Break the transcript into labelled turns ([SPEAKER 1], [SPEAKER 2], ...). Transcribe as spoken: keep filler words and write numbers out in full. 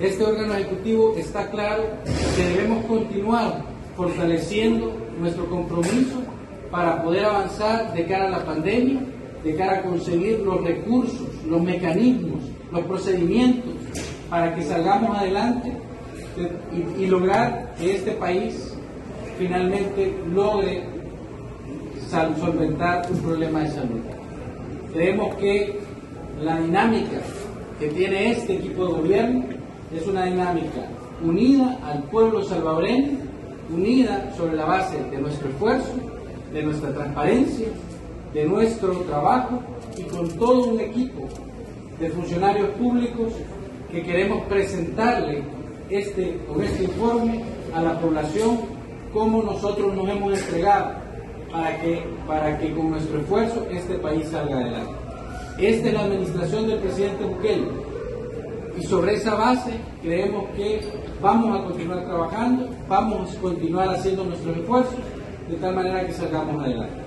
[SPEAKER 1] Este órgano ejecutivo está claro que debemos continuar fortaleciendo nuestro compromiso para poder avanzar de cara a la pandemia, de cara a conseguir los recursos, los mecanismos, los procedimientos para que salgamos adelante y, y lograr que este país finalmente logre solventar un problema de salud. Creemos que la dinámica que tiene este equipo de gobierno es una dinámica unida al pueblo salvadoreño, unida sobre la base de nuestro esfuerzo, de nuestra transparencia, de nuestro trabajo y con todo un equipo de funcionarios públicos que queremos presentarle este, con este informe a la población cómo nosotros nos hemos entregado para que, para que con nuestro esfuerzo este país salga adelante. Esta es la administración del presidente Bukele y sobre esa base creemos que vamos a continuar trabajando, vamos a continuar haciendo nuestros esfuerzos de tal manera que salgamos adelante.